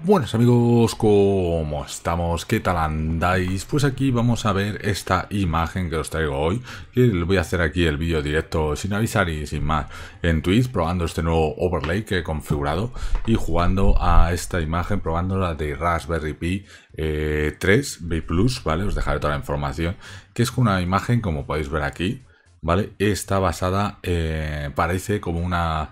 Buenas amigos, ¿cómo estamos? ¿Qué tal andáis? Pues aquí vamos a ver esta imagen que os traigo hoy, que le voy a hacer aquí el vídeo directo sin avisar y sin más en Twitch, probando este nuevo overlay que he configurado y jugando a esta imagen, probando la de Raspberry Pi 3 B+, ¿vale? Os dejaré toda la información, que es una imagen, como podéis ver aquí, ¿vale? Está basada, parece como una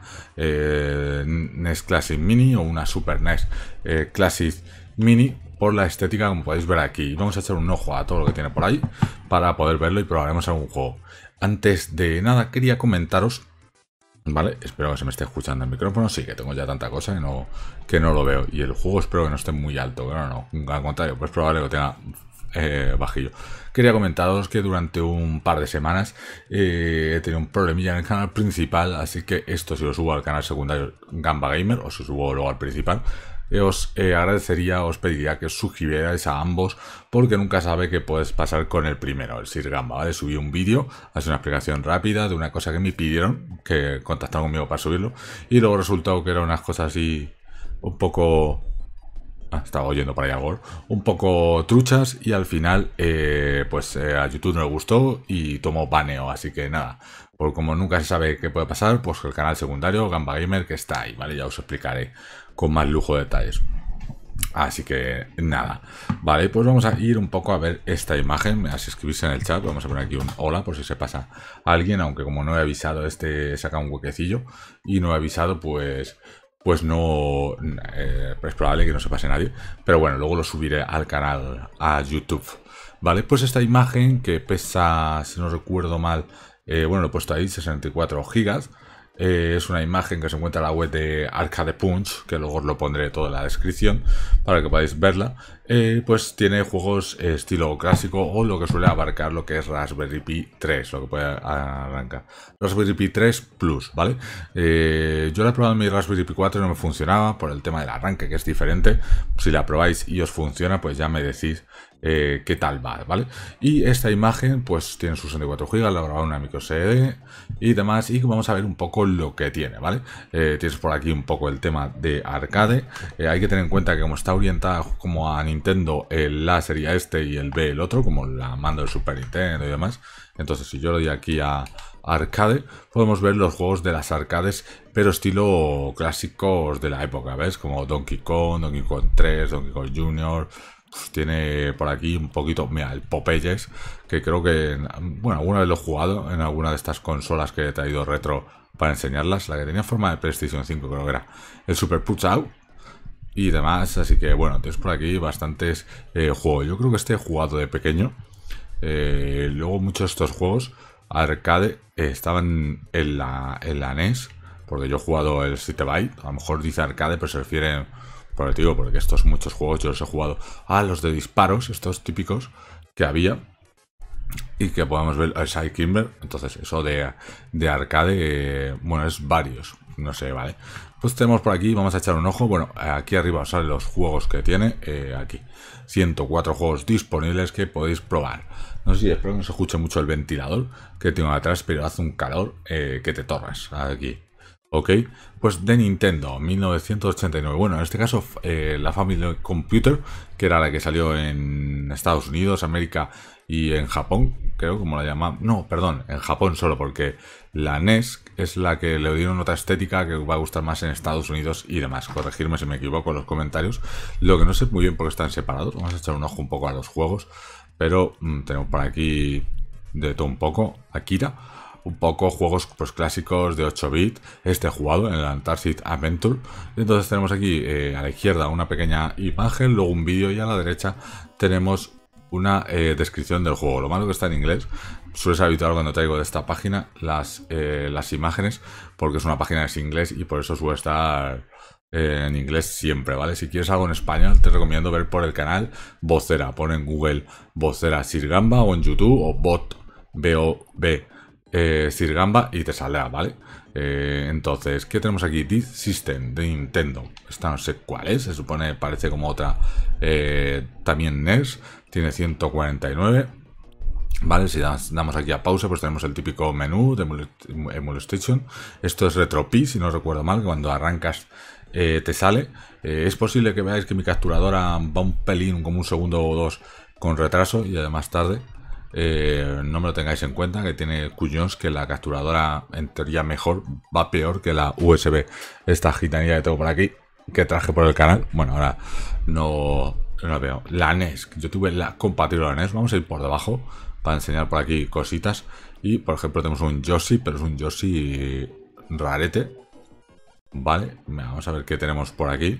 NES Classic Mini o una Super NES Classic Mini por la estética, como podéis ver aquí. Vamos a echar un ojo a todo lo que tiene por ahí para poder verlo y probaremos algún juego. Antes de nada quería comentaros, ¿vale? Espero que se me esté escuchando el micrófono. Sí, que tengo ya tanta cosa que no lo veo. Y el juego espero que no esté muy alto, pero no, al contrario, pues probable que lo tenga bajillo. Quería comentaros que durante un par de semanas he tenido un problemilla en el canal principal, así que esto si lo subo al canal secundario Gamba Gamer o si subo luego al principal, os agradecería, os pediría que os suscribierais a ambos, porque nunca sabe qué puedes pasar con el primero, el Sir Gamba, ¿vale? Subí un vídeo, hace una explicación rápida de una cosa que me pidieron, que contactaron conmigo para subirlo, y luego resultó que eran unas cosas así un poco... estaba oyendo por ahí algo, un poco truchas, y al final a YouTube no le gustó y tomó baneo, así que nada, por como nunca se sabe qué puede pasar, pues el canal secundario Gamba Gamer, que está ahí, ¿vale? Ya os explicaré con más lujo de detalles. Así que nada, vale, pues vamos a ir un poco a ver esta imagen. Me das escribirse en el chat, vamos a poner aquí un hola por si se pasa a alguien, aunque como no he avisado, saca un huequecillo y no he avisado, pues no, es probable que no se pase nadie, pero bueno, luego lo subiré al canal, a YouTube, ¿vale? Pues esta imagen que pesa, si no recuerdo mal, bueno, lo he puesto ahí, 64 gigas, es una imagen que se encuentra en la web de Arcade Punch, que luego os lo pondré todo en la descripción para que podáis verla. Pues tiene juegos estilo clásico, o lo que suele abarcar lo que es Raspberry Pi 3, lo que puede arrancar. Raspberry Pi 3 Plus, ¿vale? Yo la he probado en mi Raspberry Pi 4 y no me funcionaba por el tema del arranque, que es diferente. Si la probáis y os funciona, pues ya me decís qué tal va, ¿vale? Y esta imagen pues tiene sus 64 GB, la he grabado en una micro SD y demás, y vamos a ver un poco lo que tiene, ¿vale? Tienes por aquí un poco el tema de arcade. Hay que tener en cuenta que como está orientada como a Nintendo, el A sería este y el B el otro, como la mando del Super Nintendo y demás. Entonces si yo le doy aquí a arcade, podemos ver los juegos de las arcades, pero estilo clásicos de la época, ¿ves? Como Donkey Kong 3, Donkey Kong Jr., tiene por aquí un poquito, mira, el Popeyes, que creo que, bueno, alguna vez lo he jugado en alguna de estas consolas que he traído retro para enseñarlas. La que tenía forma de PlayStation 5 creo que era el Super Punch-Out y demás, así que bueno, tienes por aquí bastantes juegos. Yo creo que este he jugado de pequeño. Luego muchos de estos juegos arcade estaban en la NES, porque yo he jugado el 7 byte, a lo mejor dice arcade, pero se refiere... Por el tío, porque estos muchos juegos yo los he jugado a los de disparos, estos típicos que había y que podemos ver el Side Kimber. Entonces eso de arcade, bueno, es varios, no sé, vale. Pues tenemos por aquí, vamos a echar un ojo. Bueno, aquí arriba os salen los juegos que tiene, aquí 104 juegos disponibles que podéis probar. No sé si espero que no se escuche mucho el ventilador que tengo atrás, pero hace un calor que te torras aquí. Ok, pues de Nintendo, 1989. Bueno, en este caso la Family Computer, que era la que salió en Estados Unidos, América y en Japón, creo, como la llamaban. No, perdón, en Japón solo, porque la NES es la que le dieron otra estética que va a gustar más en Estados Unidos y demás. Corregirme si me equivoco en los comentarios. Lo que no sé muy bien por qué están separados. Vamos a echar un ojo un poco a los juegos, pero tenemos por aquí de todo un poco. Akira. Un poco juegos pues clásicos de 8 bits, este jugado en el Antarctic Adventure. Entonces tenemos aquí a la izquierda una pequeña imagen, luego un vídeo, y a la derecha tenemos una descripción del juego. Lo malo que está en inglés, suele ser habitual cuando traigo de esta página las imágenes, porque es una página en inglés y por eso suele estar en inglés siempre, ¿vale? Si quieres algo en español, te recomiendo ver por el canal Vocera. Pon en Google Vocera Sir Gamba o en YouTube o bot B-O-B Sir Gamba y te saldrá, ¿vale? Entonces, ¿qué tenemos aquí? This System de Nintendo. Esta no sé cuál es, se supone, parece como otra también NES. Tiene 149. Vale, si damos aquí a pausa, pues tenemos el típico menú de Emulation. Esto es RetroPie, si no recuerdo mal, cuando arrancas te sale. Es posible que veáis que mi capturadora va un pelín, como un segundo o dos, con retraso y además tarde. No me lo tengáis en cuenta, que tiene cuños, que la capturadora en teoría mejor va peor que la USB. Esta gitanilla que tengo por aquí, que traje por el canal. Bueno, ahora no la veo. La NES, yo tuve la compatible a la NES. Vamos a ir por debajo para enseñar por aquí cositas. Y por ejemplo tenemos un Yoshi, pero es un Yoshi rarete. Vale, vamos a ver qué tenemos por aquí.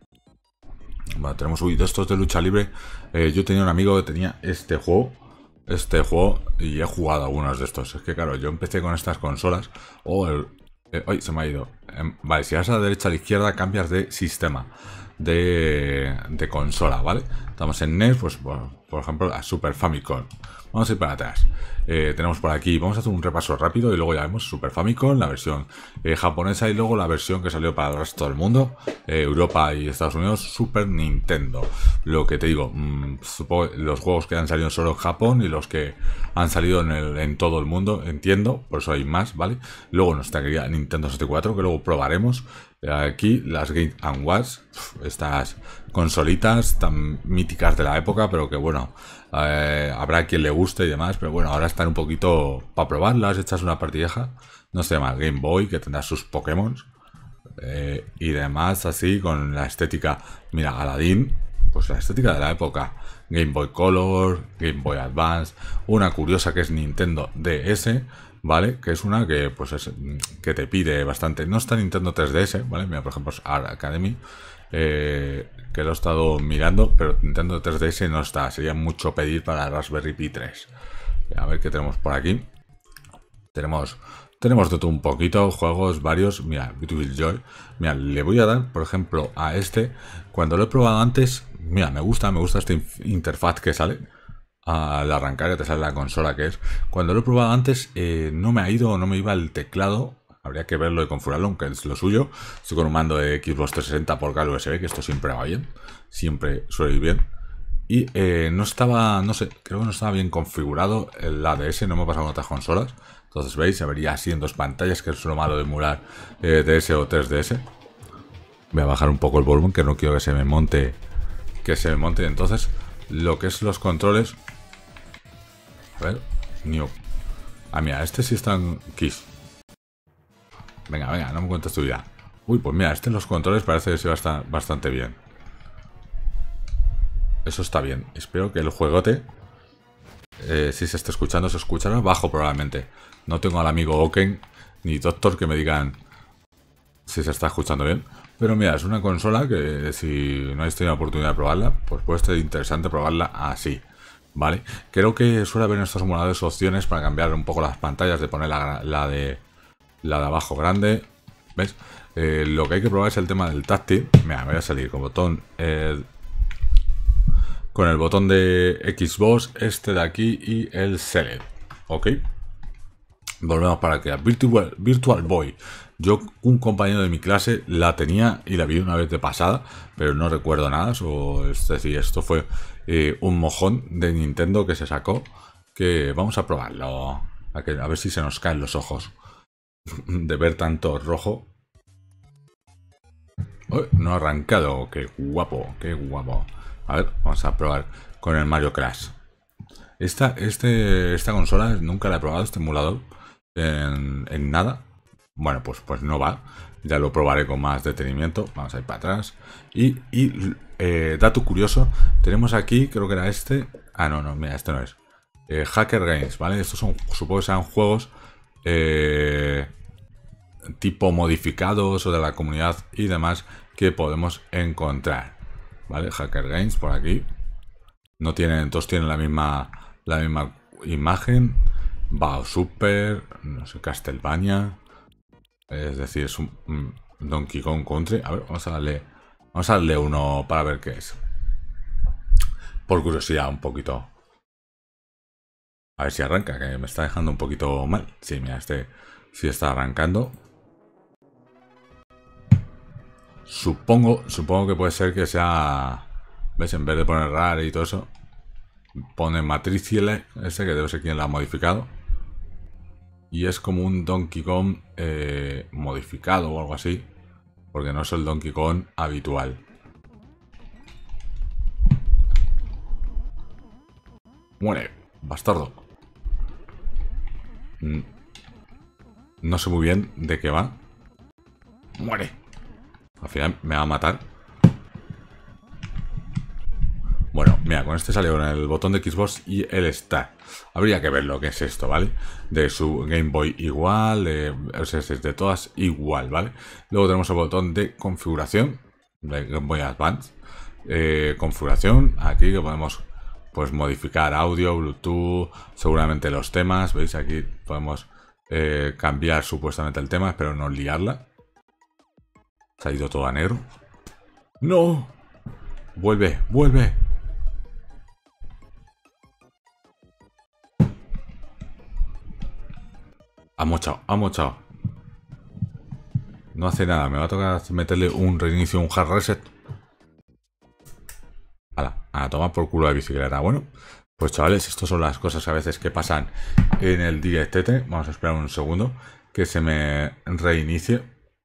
Bueno, tenemos de estos de lucha libre. Yo tenía un amigo que tenía este juego y he jugado algunos de estos. Es que claro, yo empecé con estas consolas. ¡Ay, se me ha ido! Vale, si vas a la derecha a la izquierda cambias de sistema de consola, ¿vale? Estamos en NES, pues por ejemplo a Super Famicom. Vamos a ir para atrás. Tenemos por aquí, vamos a hacer un repaso rápido y luego ya vemos Super Famicom, la versión japonesa y luego la versión que salió para el resto del mundo, Europa y Estados Unidos, Super Nintendo. Lo que te digo, supongo los juegos que han salido solo en Japón y los que han salido en todo el mundo, entiendo, por eso hay más, ¿vale? Luego nuestra querida Nintendo 64, que luego probaremos. Aquí las Game & Watch, estas consolitas tan míticas de la época, pero que bueno, habrá quien le guste y demás, pero bueno, ahora están un poquito para probarlas, echas una partilleja. No sé más, Game Boy, que tendrá sus Pokémon y demás, así con la estética. Mira, Aladdin, pues la estética de la época. Game Boy Color, Game Boy Advance, una curiosa que es Nintendo DS, ¿vale? Que es una que pues que te pide bastante. No está Nintendo 3DS, ¿vale? Mira, por ejemplo, es Art Academy, que lo he estado mirando, pero Nintendo 3DS no está. Sería mucho pedir para Raspberry Pi 3. A ver qué tenemos por aquí. Tenemos de todo un poquito, juegos varios. Mira, Beautiful Joy. Mira, le voy a dar, por ejemplo, a este. Cuando lo he probado antes, mira, me gusta esta interfaz que sale al arrancar, que te sale la consola que es. Cuando lo he probado antes, no me ha ido o no me iba el teclado. Habría que verlo y configurarlo, aunque es lo suyo. Estoy con un mando de Xbox 360 por cable USB, que esto siempre va bien. Siempre suele ir bien. Y no estaba, no sé, creo que no estaba bien configurado el ADS, no me ha pasado con otras consolas. Entonces, veis, se vería así en dos pantallas, que es lo malo de emular DS o 3DS. Voy a bajar un poco el volumen, que no quiero que se me monte. Entonces, lo que es los controles. A ver, New. Ah, mira, este sí está en Kiss. Venga, no me cuentes tu vida. Uy, pues mira, este en los controles parece que se va bastante bien. Eso está bien. Espero que el juegote, si se está escuchando, se escuchará bajo probablemente. No tengo al amigo Oken ni Doctor que me digan si se está escuchando bien. Pero mira, es una consola que si no habéis tenido la oportunidad de probarla, pues puede ser interesante probarla así, ¿vale? Creo que suele haber en estos emuladores opciones para cambiar un poco las pantallas, de poner la de abajo grande, ¿ves? Lo que hay que probar es el tema del táctil. Mira, me voy a salir con el botón de Xbox, este de aquí y el Select, ¿ok? Volvemos para que Virtual Boy. Yo, un compañero de mi clase la tenía y la vi una vez de pasada, pero no recuerdo nada. Es decir, esto fue un mojón de Nintendo que se sacó. Que vamos a probarlo. A ver si se nos caen los ojos de ver tanto rojo. Uy, no ha arrancado. Qué guapo, qué guapo. A ver, vamos a probar con el Mario Crash. Esta consola nunca la he probado, este emulador, en nada. Bueno, pues no va. Ya lo probaré con más detenimiento. Vamos a ir para atrás. Y dato curioso, tenemos aquí, creo que era este. Ah, no, mira, este no es. Hacker Games, ¿vale? Estos supongo que sean juegos tipo modificados o de la comunidad y demás que podemos encontrar, ¿vale? Hacker Games por aquí. No tienen, todos tienen la misma imagen. Bao Super, no sé, Castlevania. Es decir, es un Donkey Kong Country. A ver, vamos a darle uno para ver qué es. Por curiosidad, un poquito. A ver si arranca, que me está dejando un poquito mal. Sí, mira, este sí está arrancando. Supongo que puede ser que sea... ¿Ves? En vez de poner RAR y todo eso, pone Matriciele, ese que debe ser quien la ha modificado. Y es como un Donkey Kong modificado o algo así. porque no es el Donkey Kong habitual. Muere, bastardo. No sé muy bien de qué va. Muere. Al final me va a matar. Bueno, mira, con este salió con el botón de Xbox y el Start. Habría que ver lo que es esto, ¿vale? De su Game Boy igual, de todas igual, ¿vale? Luego tenemos el botón de configuración de Game Boy Advance. Configuración, aquí que podemos pues modificar audio, Bluetooth, seguramente los temas. ¿Veis? Aquí podemos cambiar supuestamente el tema, espero no liarla. Se ha ido todo a negro. ¡No! ¡Vuelve! ¡Vuelve! Ha mochado. No hace nada, me va a tocar meterle un reinicio, un hard reset. A tomar por culo de bicicleta. Bueno, pues chavales, estas son las cosas a veces que pasan en el DirectT. Vamos a esperar un segundo que se me reinicie.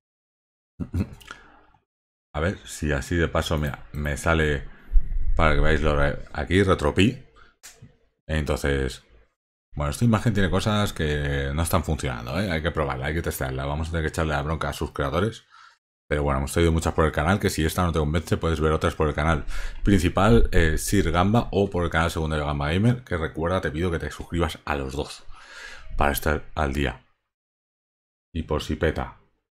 A ver si así de paso, mira, me sale para que veáis aquí, RetroPie. Entonces, bueno, esta imagen tiene cosas que no están funcionando, ¿eh? Hay que probarla, hay que testarla. Vamos a tener que echarle la bronca a sus creadores. Pero bueno, hemos traído muchas por el canal, que si esta no te convence, puedes ver otras por el canal principal, Sir Gamba, o por el canal secundario Gamba Gamer, que recuerda, te pido que te suscribas a los dos, para estar al día. Y por si peta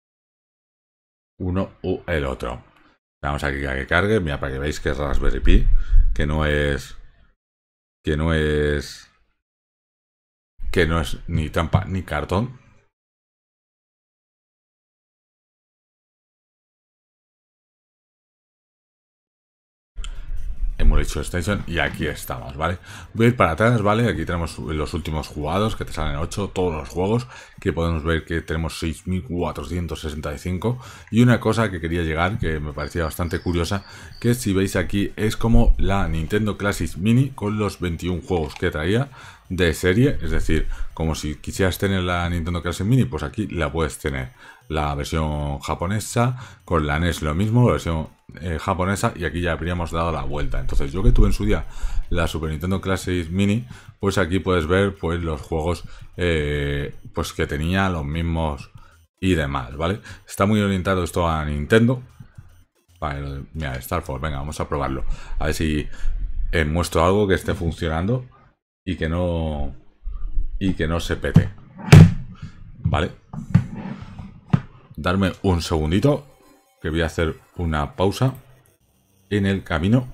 uno u el otro. Vamos aquí a que cargue, mira, para que veáis que es Raspberry Pi, que no es ni trampa ni cartón. Emulation Extension, y aquí estamos, ¿vale? Voy a ir para atrás, ¿vale? Aquí tenemos los últimos jugados, que te salen 8, todos los juegos, que podemos ver que tenemos 6.465, y una cosa que quería llegar, que me parecía bastante curiosa, que si veis aquí, es como la Nintendo Classic Mini, con los 21 juegos que traía de serie, es decir, como si quisieras tener la Nintendo Classic Mini, pues aquí la puedes tener. La versión japonesa, con la NES lo mismo, la versión japonesa, y aquí ya habríamos dado la vuelta. Entonces yo que tuve en su día la Super Nintendo Classic Mini, pues aquí puedes ver pues los juegos pues que tenía los mismos y demás, ¿vale? Está muy orientado esto a Nintendo. Vale, mira, Star Fox, venga, vamos a probarlo. A ver si muestro algo que esté funcionando y que no se pete. Vale. Darme un segundito, que voy a hacer una pausa en el camino.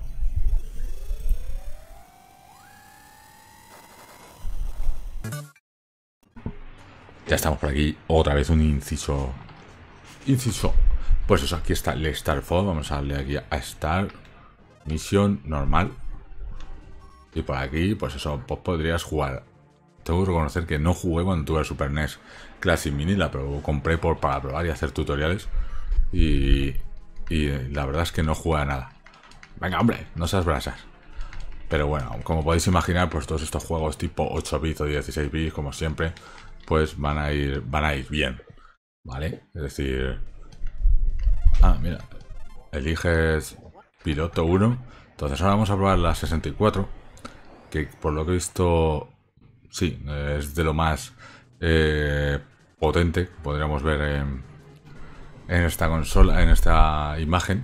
Ya estamos por aquí. Otra vez un inciso. Pues eso, aquí está el Star Fox. Vamos a darle aquí a Start. Misión normal. Y por aquí, pues eso, pues podrías jugar. Tengo que reconocer que no jugué cuando tuve el Super NES Classic Mini. La compré para probar y hacer tutoriales. Y la verdad es que no juega nada. Venga, hombre, no seas brasas. Pero bueno, como podéis imaginar, pues todos estos juegos tipo 8 bits o 16 bits, como siempre, pues van a ir bien, ¿vale? Es decir... Ah, mira, eliges piloto 1. Entonces ahora vamos a probar la 64, que por lo que he visto, sí, es de lo más potente que podríamos ver en esta consola, en esta imagen.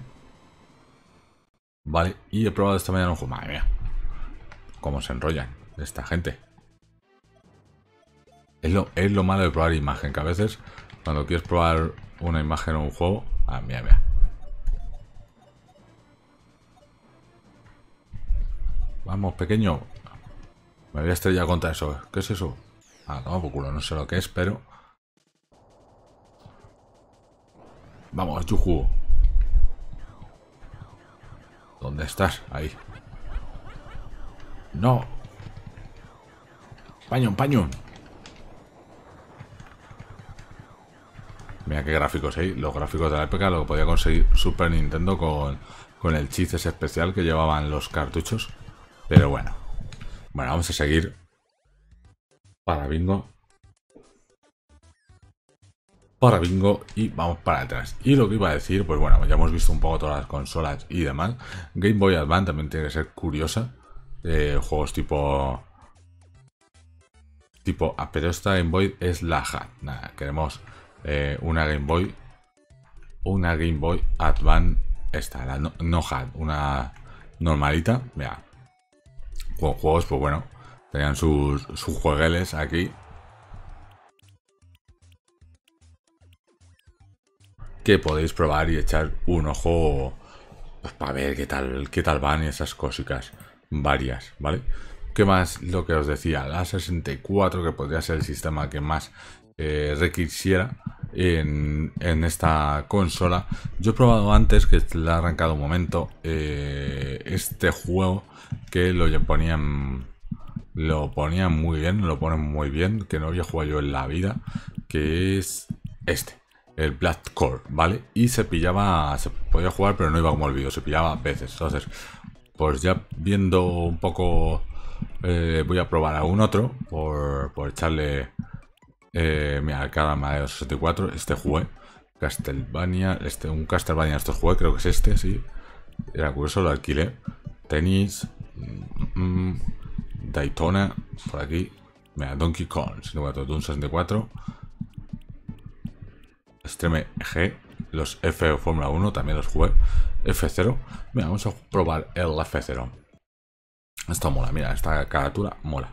Vale, y he probado esta mañana un juego. Madre mía, cómo se enrollan esta gente. Es lo malo de probar imagen, que a veces cuando quieres probar una imagen o un juego... Ah, mira, mira. Vamos, pequeño. Me voy a estrellar contra eso. ¿Qué es eso? Ah, toma por culo, no sé lo que es, pero... Vamos, yuju. ¿Dónde estás? Ahí. No. Pañón, pañón. Mira qué gráficos, ¿eh? Los gráficos de la época, lo que podía conseguir Super Nintendo con el chip ese especial que llevaban los cartuchos. Pero bueno. Bueno, vamos a seguir. Para bingo. para bingo y vamos para atrás. Y lo que iba a decir, pues bueno, ya hemos visto un poco todas las consolas y demás. Game Boy Advance también tiene que ser curiosa. Juegos tipo... pero esta Game Boy es la HAT. Nada, queremos una Game Boy. Una Game Boy Advance. Esta, la no HAT, una normalita. Mira, con juegos, pues bueno, tenían sus juegueles aquí. Que podéis probar y echar un ojo pues, para ver qué tal van y esas cositas varias, ¿vale? ¿Qué más? Lo que os decía, la 64, que podría ser el sistema que más requisiera en esta consola. Yo he probado antes, que le ha arrancado un momento, este juego que lo ponían muy bien, lo ponen muy bien, que no había jugado yo en la vida, que es este. El Black Core, ¿vale? Y se podía jugar, pero no iba como el vídeo, se pillaba a veces. Entonces, pues ya viendo un poco, voy a probar algún otro por echarle, mira, cada Mario 64, este jugué. Castlevania, un Castlevania, estos jugué, creo que es este, sí. Era curioso, lo alquilé. Tenis, Daytona, por aquí. Mira, Donkey Kong, 64, Doom 64. Extreme G, los F Fórmula 1 también los jugué. F0, mira, vamos a probar el F0. Esto mola, mira, esta carátula mola.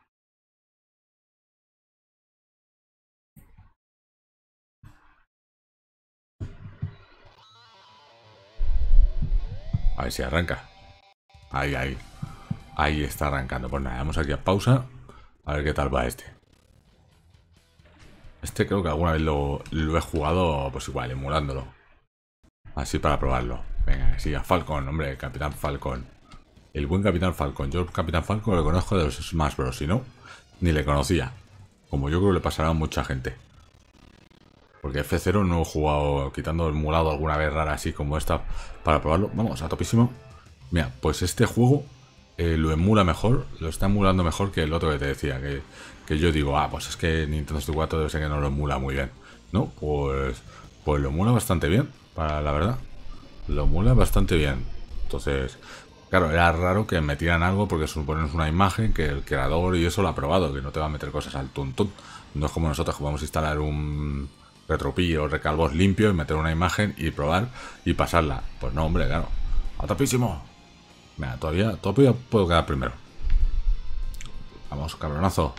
A ver si arranca. Ahí está arrancando. Pues nada, vamos aquí a pausa. A ver qué tal va este. Este creo que alguna vez lo he jugado, pues igual, emulándolo. Así para probarlo. Venga, sí, a Falcon, hombre, Capitán Falcon. El buen Capitán Falcon. Yo el Capitán Falcon lo conozco de los Smash Bros. Si no, ni le conocía. Como yo creo que le pasará a mucha gente. Porque F0 no he jugado, quitando el emulado alguna vez rara así como esta, para probarlo. Vamos, a topísimo. Mira, pues este juego lo emula mejor, lo está emulando mejor que el otro que te decía. Que yo digo, pues es que Nintendo 64 debe ser que no lo emula muy bien. No, pues lo emula bastante bien, para la verdad. Lo emula bastante bien. Entonces, claro, era raro que metieran algo porque suponen una imagen que el creador y eso lo ha probado, que no te va a meter cosas al tuntún. No es como nosotros que podemos instalar un RetroPie o Recalbox limpio y meter una imagen y probar y pasarla. Pues no, hombre, claro. ¡A topísimo! Mira, todavía puedo quedar primero. Vamos, cabronazo.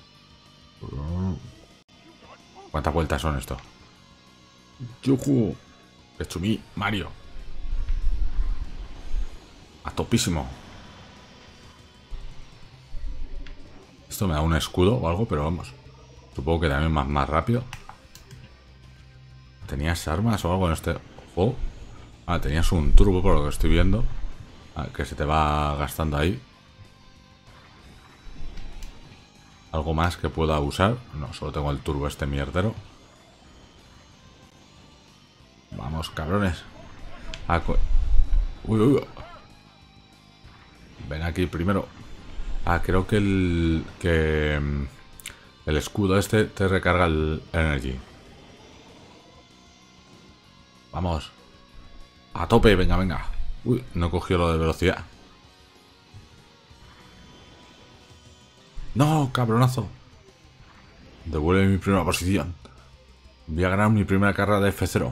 ¿Cuántas vueltas son esto? ¡Yujú! ¡Echumi! ¡Mario! ¡A topísimo! Esto me da un escudo o algo, pero vamos. Supongo que también más rápido. ¿Tenías armas o algo en este juego? Ah, tenías un turbo por lo que estoy viendo. Que se te va gastando ahí. ¿Algo más que pueda usar? No, solo tengo el turbo este mierdero. Vamos, cabrones. Uy. Ven aquí primero. Creo que el escudo este te recarga el energy. Vamos. A tope, venga. Uy, no cogió lo de velocidad. ¡No, cabronazo! Devuelve mi primera posición. Voy a ganar mi primera carrera de F0.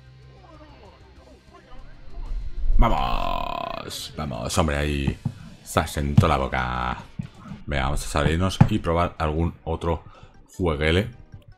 ¡Vamos, hombre! Ahí se asentó la boca. Venga, vamos a salirnos y probar algún otro jueguele.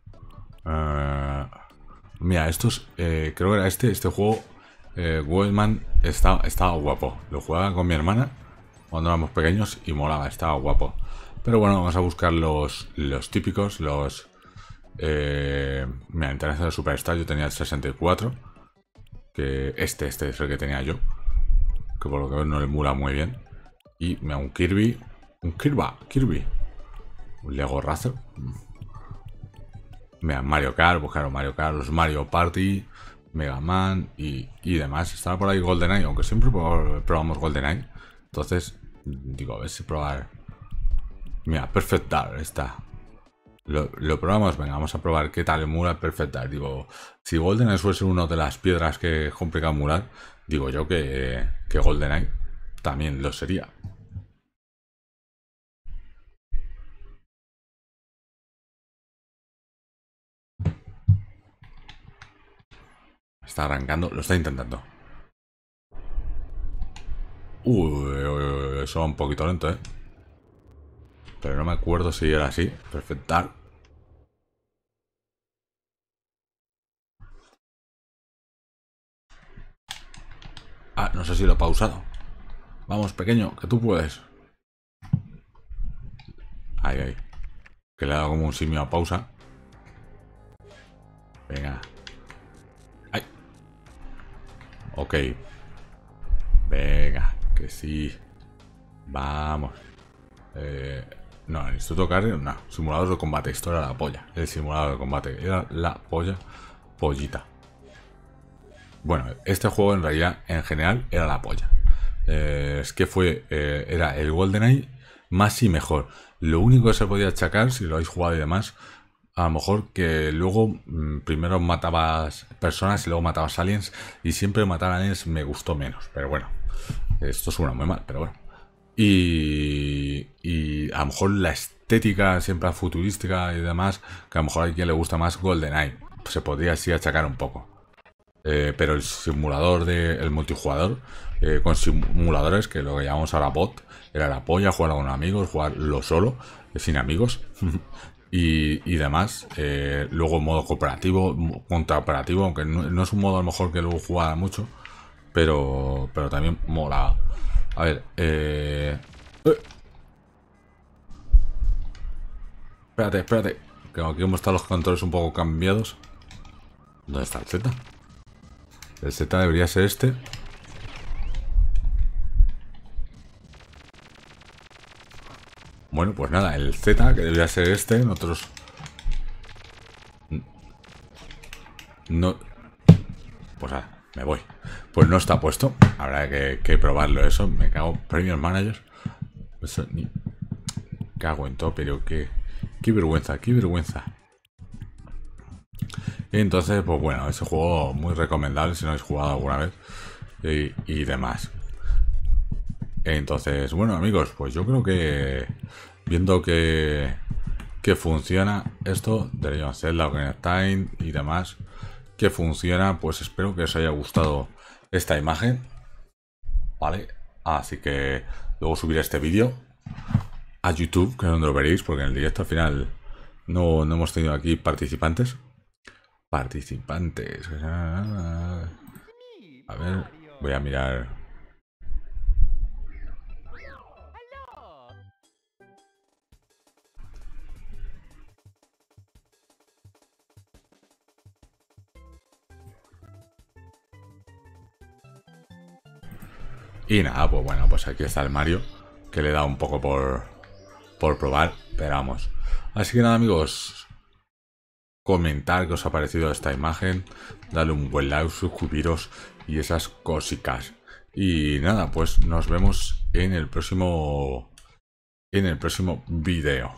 Mira, estos... creo que era este juego... Wellman estaba guapo. Lo jugaba con mi hermana cuando éramos pequeños y molaba, estaba guapo. Pero bueno, vamos a buscar los típicos, los... mira, International Superstar, yo tenía el 64. Que este es el que tenía yo. Que por lo que veo no le emula muy bien. Y mira, un Kirby. Un Kirby. Un Lego Racer. Mira, Mario Kart, buscaron Mario Kart, los Mario Party, Mega Man y demás. Estaba por ahí GoldenEye, aunque siempre probamos GoldenEye. Entonces, digo, a ver si probar. Mira, Perfect Dark está. Lo probamos, venga, vamos a probar qué tal emula perfecta. Digo, si GoldenEye suele ser una de las piedras que es complicado emular, digo yo que GoldenEye también lo sería. Está arrancando, lo está intentando. Uy, eso va un poquito lento, ¿eh? Pero no me acuerdo si era así. Perfectar. Ah, no sé si lo he pausado. Vamos, pequeño, que tú puedes. Ahí, ahí. Que le he dado como un simio a pausa. Venga. ¡Ay! Ok. Venga, que sí. Vamos. No, el Instituto Carrier, no. Simulador de combate. Esto era la polla. El simulador de combate. Era la polla. Pollita. Bueno, este juego en realidad, en general, era la polla. Es que era el GoldenEye más y mejor. Lo único que se podía achacar, si lo habéis jugado y demás, a lo mejor que luego primero matabas personas y luego matabas aliens, y siempre matar aliens me gustó menos, pero bueno, esto suena muy mal, pero bueno. Y a lo mejor la estética siempre futurística y demás, que a lo mejor a quien le gusta más GoldenEye, pues se podría así achacar un poco. Pero el simulador del multijugador, con simuladores, que lo que llamamos ahora bot, era la polla, jugar con amigos, jugarlo solo, sin amigos, y demás. Luego modo cooperativo, contraoperativo, aunque no es un modo a lo mejor que luego jugaba mucho, pero también molaba. A ver, espérate, que aquí hemos estado los controles un poco cambiados. ¿Dónde está el Z? El Z debería ser este. Bueno, pues nada, el Z, que debería ser este. Nosotros... No... Pues nada, me voy. Pues no está puesto. Habrá que probarlo eso. Me cago. Premier Manager. Eso ni... Cago en todo, pero qué vergüenza, qué vergüenza. Y entonces, pues bueno, ese juego muy recomendable si no habéis jugado alguna vez y demás. Entonces, bueno amigos, pues yo creo que viendo que funciona esto de Legend of Zelda, Ocarina of Time y demás, que funciona, pues espero que os haya gustado esta imagen, ¿vale? Así que luego subiré este vídeo a YouTube, que es donde lo veréis, porque en el directo al final no hemos tenido aquí participantes. A ver, voy a mirar. Y nada, pues bueno, pues aquí está el Mario, que le he dado un poco por probar, pero vamos. Así que nada amigos, comentar qué os ha parecido esta imagen, darle un buen like, suscribiros y esas cositas. Y nada, pues nos vemos en el próximo video.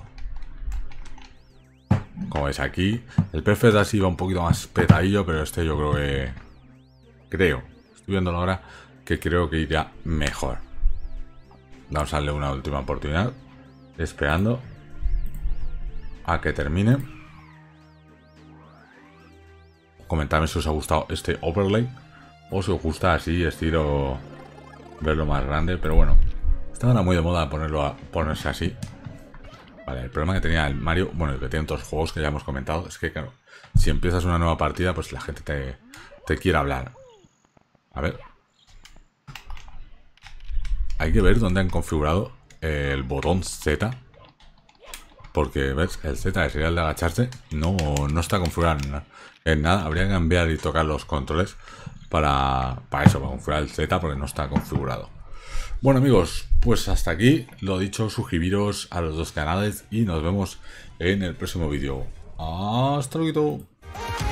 Como veis aquí, el Perfect así va un poquito más petadillo, pero este yo creo, estoy viéndolo ahora, que creo que irá mejor. Vamos a darle una última oportunidad, esperando a que termine. Comentadme si os ha gustado este overlay o si os gusta así estilo verlo más grande, pero bueno, está ahora muy de moda ponerse así. Vale, el problema que tenía el Mario, bueno, el que tiene todos los juegos que ya hemos comentado, es que claro, si empiezas una nueva partida, pues la gente te quiere hablar. A ver, hay que ver dónde han configurado el botón Z, porque ves, el Z, que sería el de agacharse, no está configurado en nada. Habría que cambiar y tocar los controles para eso, para configurar el Z, porque no está configurado. Bueno amigos, pues hasta aquí, lo dicho, suscribiros a los dos canales y nos vemos en el próximo vídeo. Hasta luego.